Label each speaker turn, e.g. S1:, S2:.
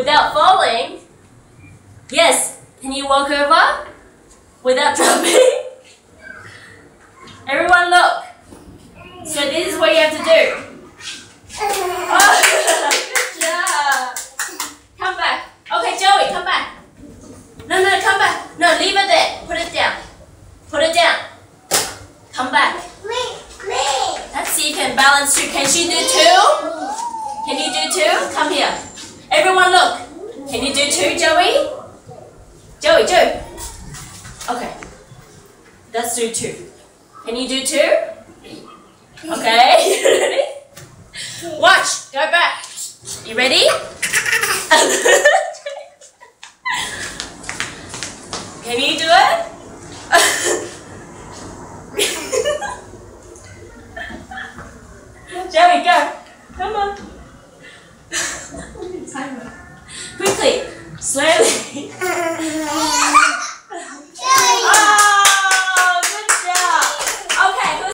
S1: without falling. Yes. Can you walk over without dropping? Everyone look. So this is what you have to do. Oh, good job. Come back. Okay, Joey, come back. No, come back. No, leave it there. Put it down. Put it down. Come back. Let's see if you can balance two. Can she do two? Can you do two? Come here. Everyone look. Can you do two, Joey? Joey, do. Okay. Let's do two. Can you do two? Okay. Ready? Watch. Go back. You ready? Can you do it? Joey, go. Come on. Quickly. Slowly.